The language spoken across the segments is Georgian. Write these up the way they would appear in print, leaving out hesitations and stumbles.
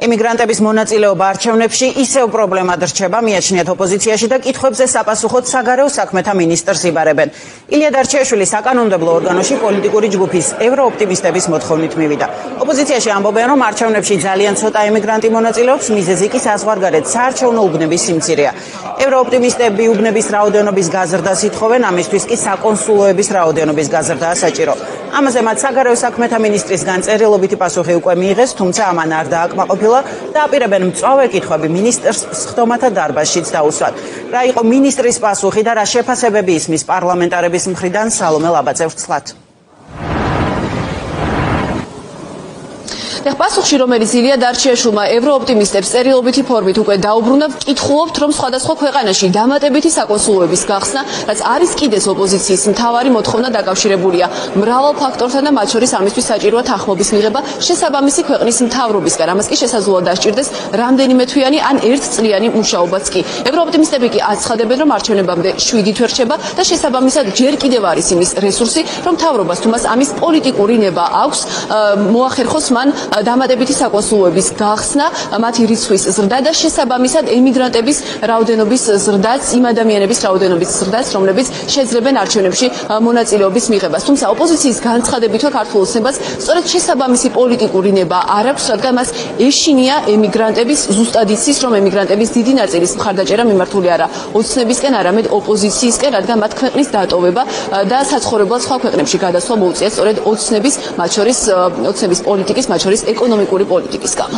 ემიგრანტების მონაწილეობა არჩევნებში ისევ პრობლემად რჩება, მიაჩნიათ ოპოზიციაში და კითხვებზე საპასუხოდ საგარეო საქმეთა მინისტრს იბარებენ. ილია დარჩიაშვილი საკანონმდებლო ორგანოში პოლიტიკური ჯგუფის ევროოპტიმისტების მოთხოვნით მივიდა. ოპოზიციაში ამბობენ, რომ არჩევნებში ძალიან ცოტა ემიგრანტი მონაწილეობს, მიზეზი კი საზღვარგარეთ საარჩევნო უბნების სიმცირეა. ევროოპტიმისტები უბნების რაოდენობის გაზრდას ითხოვენ, ამისთვის კი საკონსულოების რაოდენობის გაზრდაა საჭირო. ამაზე მათ საგარეო საქმეთა მინისტრისგან წერილობითი პასუხი უკვე მიიღეს, თუმცა ამან არ დააკმაყოფილა და აპირებენ მწვავე კითხვები მინისტრს სხდომათა დარბაზშიც დაუსვათ. რა იყო მინისტრის პასუხი და რა შეფასებები ისმის პარლამენტარების მხრიდან, სალომე ლაბაძე ვრცლად. პასუხში, რომელიც ილია დარჩიაშვილმა ევროოპტიმისტებს წერილობითი ფორმით უკვე დაუბრუნდა, ვკითხულობთ, რომ სხვადასხვა ქვეყანაში დამატებითი საკონსულოების გახსნა, რაც არის კიდეც ოპოზიციის მთავარი მოთხოვნა, დაკავშირებულია მრავალ ფაქტორთან და მათ შორის ამისთვის საჭიროა თანხმობის მიღება შესაბამისი ქვეყნის მთავრობისგან. ამას კი შესაძლოა დასჭირდეს რამდენიმე თვიანი ან ერთწლიანი მუშაობაც კი. ევროოპტიმისტები კი აცხადებენ, რომ არჩევნებამდე 7 თვე რჩება და შესაბამისად ჯერ კიდევ არის იმის რესურსი, რომ მთავრობას თუმას ამის პოლიტიკური ნება აქვს, მოახერხოს მან დამატებითი საკონსულოების გახსნა, მათი რიცხვის ზრდა და შესაბამისად ემიგრანტების რაოდენობის ზრდაც, იმ ადამიანების რაოდენობის ზრდაც, რომლებიც შეძლებენ არჩევნებში მონაწილეობის მიღებას. თუმცა ოპოზიციის განცხადებით ქართულ ოცნებას სწორედ შესაბამისი პოლიტიკური ნება არ აქვს, რადგან მას ეშინია ემიგრანტების ზუსტად იცის, რომ ემიგრანტების დიდი ნაწილის მხარდაჭერა მიმართული არა ოცნებისკენ, არამედ ოპოზიციისკენ, რადგან მათ ქვეყნის დატოვება და საცხოვრებლად სხვა ქვეყნებში გადასვლა მოუწიათ სწორედ ოცნების, მათ შორის ოცნების პოლიტიკის, მათ შორის ეკონომიკური პოლიტიკის გამო.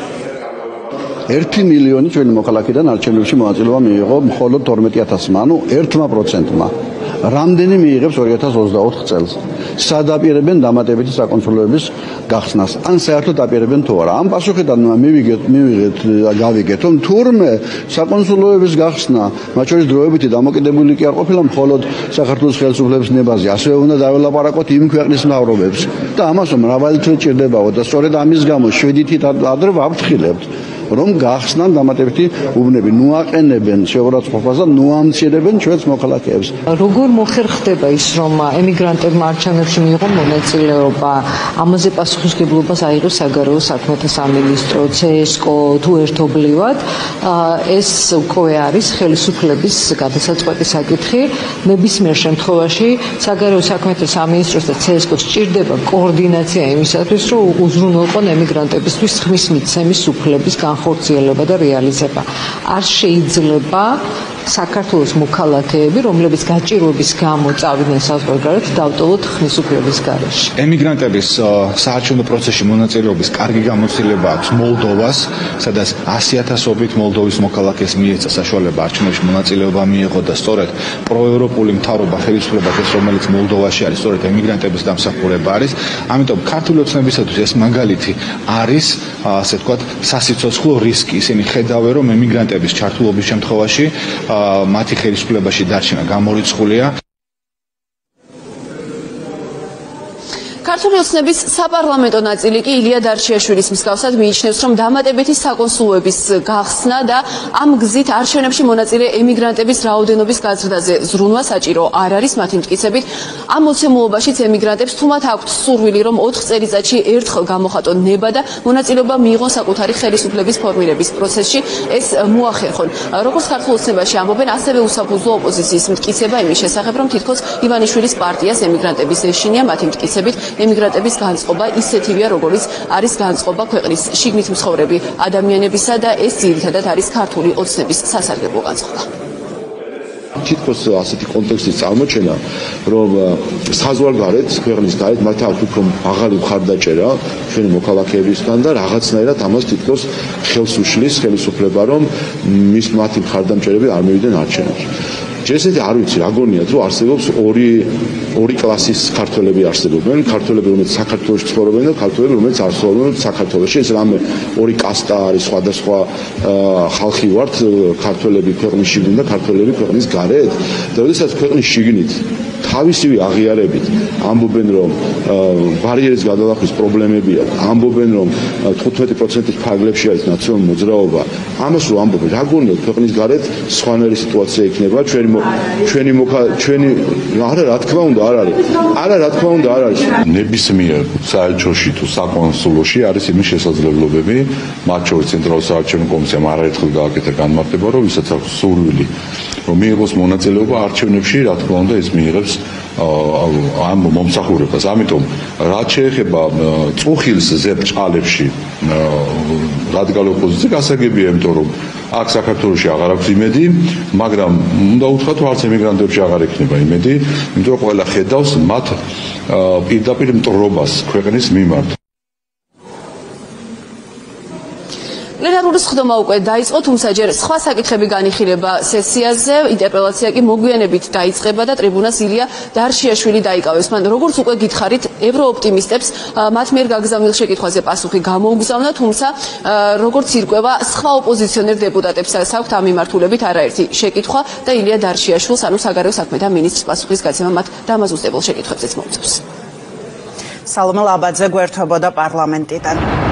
1 მილიონი ჩვენი მოქალაქიდან არჩევნებში მონაწილეობა მიიღო მხოლოდ 12,000-მა, ანუ 1%-მა. რამდენი მიიღებს 2024 წელს? სად აპირებენ დამატებითი საკონსულოების გახსნას? ან საერთოდ აპირებენ თუ არა? ამ პასუხიდან გავიგეთ, რომ თურმე საკონსულოების გახსნა, მათ შორის დროებითი დამოკიდებული კი არ ყოფილა მხოლოდ საქართველოს ხელისუფლების ნებაზე, ასევე უნდა დაველაპარაკოთ იმ ქვეყნის მთავრობებს და ამას მრავალი თვე ჭირდებაო და სწორედ ამის გამო 7 თვით ადრე ვაფრთხილებთ, რომ გახსნან დამატებითი უბნები, ნუაყენებენ შეურაცხყოფას და ნუამცირებენ ჩვენს მოქალაქეებს. როგორ მოხერხდება ის, რომ ემიგრანტებმა არჩევნებში მიიღონ მონაწილეობა? ამაზე პასუხისმგებლობას აიღო საგარეო საქმეთა სამინისტრო, CSKO თუ ერთობლივად. ეს უკვე არის ხელისუფლების გადასაწყვეტი საკითხი. ნებისმიერ შემთხვევაში საგარეო საქმეთა სამინისტროს და CSKO-ს სჭირდება კოორდინაცია იმისათვის, რომ უზრუნველყონ ემიგრანტებისთვის ხმის მიცემის უფლების განხორციელება და რეალიზება. არ შეიძლება საქართველოს მოქალაქეები, რომლებიც გაჭირვების გამო წავიდნენ საზღვარგარეთ, დავტოვოთ ხმის უფლების გარეშე. ემიგრანტების საარჩევნო პროცესში მონაწილეობის კარგი გამოცდილება აქვს მოლდოვას, სადაც 100,000-ობით მოლდოვის მოქალაქეს მიეცა საშუალება არჩევნებში მონაწილეობა მიეღო და სწორედ პროევროპული მთავრობა ხელისუფლება ეს, რომელიც მოლდოვაში არის, სწორედ ემიგრანტების დამსახურება არის. ამიტომ ქართული ოცნებისათვის ეს მაგალითი არის, ასე ვთქვათ, სასიცოცხლო რისკი. ისინი ხედავენ, რომ ემიგრანტების ჩართულობის შემთხვევაში მათი ხელისუფლებაში დარჩენა გამორიცხულია. ქართული ოცნების საპარლამენტო ნაწილი კი ილია დარჩიაშვილის მსგავსად მიიჩნევს, რომ დამატებითი საკონსულოების გახსნა და ამ გზით არჩევნებში მონაწილე ემიგრანტების რაოდენობის გაზრდაზე ზრუნვა საჭირო არ არის. მათი მტკიცებით, ამ მოცემულობაშიც ემიგრანტებს თუ მათ აქვთ სურვილი, რომ 4 წელიწადში ერთხელ გამოხატონ ნება და მონაწილეობა მიიღონ საკუთარი ხელისუფლების ფორმირების პროცესში, ეს მოახერხონ. როგორც ქართულ ოცნებაში ამბობენ, ასევე უსაფუძვლო ოპოზიციის მტკიცება იმის შესახებ, რომ თითქოს ივანიშვილის პარტიას ემიგრანტების ეშინია. მათი მტკიცებით, ემიგრანტების განწყობა ისეთივეა, როგორც არის განწყობა ქვეყნის შიგნით მცხოვრები ადამიანებისა და ეს ძირითადად არის ქართული ოცნების სასარგებლო განწყობა. თითქოს ასეთი კონტექსტის წარმოჩენა, რომ საზღვარგარეთ, ქვეყნის გარეთ მათ აქვს უფრო მაღალი მხარდაჭერა ჩვენი მოქალაქეებისგან და რაღაცნაირად ამას თითქოს ხელს უშლის ხელისუფლება, რომ მათი მხარდამჭერები არ მივიდნენ არჩევნებში. ჯერჯერობით არ ვიცი რა გონიათ, რომ არსებობს ორი კლასის ქართველები არსებობენ, ქართველები რომელიც საქართველოში ცხოვრობენ და ქართველები რომელიც არ ცხოვრობენ საქართველოში. ეს რამე ორი კასტა არის, სხვადასხვა ხალხი ვართ, ქართველები ქვეყნის შიგნით და ქართველები ქვეყნის გარეთ. და როდესაც ქვეყნის შიგნით თავისივე აღიარებით ამბობენ რომ ბარიერის გადალახვის პრობლემები აქვს, ამბობენ რომ 15%-ის ფარგლებში არის ნაციონალური მოძრაობა, ამას რომ ამბობენ, რა გონიათ ქვეყნის გარეთ სხვანაირი სიტუაცია იქნება, ჩვენი არა რა თქმა უნდა არ არის. ნებისმიერ საელჩოში თუ საკონსულოში არის იმის შესაძლებლობები, მათ შორის ცენტრალურ საარჩევნო კომისიამ არაერთხელ გააკეთა განმარტება, რომ ვისაც აქვს სურვილი რომ მიიღოს მონაწილეობა არჩევნებში, რა თქმა უნდა ეს მიიღებს ამ მომსახურებას. ამიტომ რაც შეეხება წუხილს ზებრჭყალებში რადიკალური ოპოზიცია გასაგებია, იმიტომ რომ აქ საქართველოში აღარ აქვს იმედი, მაგრამ უნდა უთხრათ, არც ემიგრანტებში აღარ ექნება იმედი, იმიტომ რომ ყველა ხედავს მათ პირდაპირ მტრობას ქვეყნის მიმართ. პლენარული სხდომა უკვე დაიწყო, თუმცა ჯერ სხვა საკითხები განიხილება სესიაზე, ინტერპელაცია კი მოგვიანებით დაიწყება და ტრიბუნას ილია დარშიაშვილი დაიკავებს. მან როგორც უკვე გითხარით, ევროოპტიმისტებს მათ მიერ გაგზავნილ შეკითხვაზე პასუხი გამოუგზავნა, თუმცა როგორც ირკვევა, სხვა ოპოზიციონერ დეპუტატებს აქვთ ამ მიმართულებით არაერთი შეკითხვა და ილია დარშიაშვილს, ანუ საგარეო საქმეთა მინისტრს პასუხის გაცემა მათ დამაზუსტებელ შეკითხვებზეც მოუწევს. სალომე ლაბაძე გვერდებოდა პარლამენტიდან.